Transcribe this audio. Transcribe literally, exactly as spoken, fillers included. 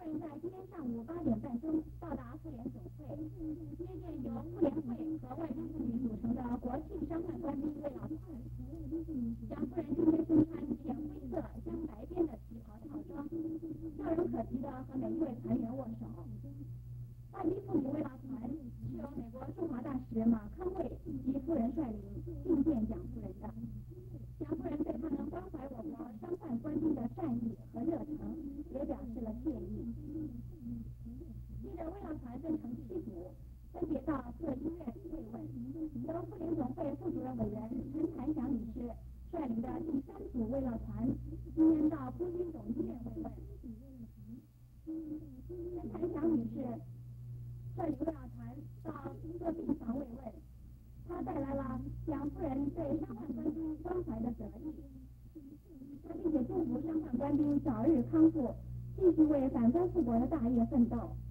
人在今天上午八点半钟到达妇联总会，接见由妇联会和外宾妇女组成的国庆商办官兵慰劳团。蒋夫人今天身穿浅灰色镶白边的旗袍套装，笑容可掬的和每一位团员握手。外宾妇女慰劳团是由美国驻华大使马康卫及夫人率领觐见蒋夫人的。蒋夫人对他们关怀我国商办官兵的善意和热诚也表示了谢意。记者慰劳团分成七组，分别到各医院慰问。由妇联总会副主任委员陈谭祥女士率领的第三组慰劳团今天到空军总医院慰问。陈谭祥女士率领慰劳团到各病房慰问，她带来了蒋夫人对伤患官兵关怀的得意。她并且祝福伤患官兵早日康复，继续为反攻复国的大业奋斗。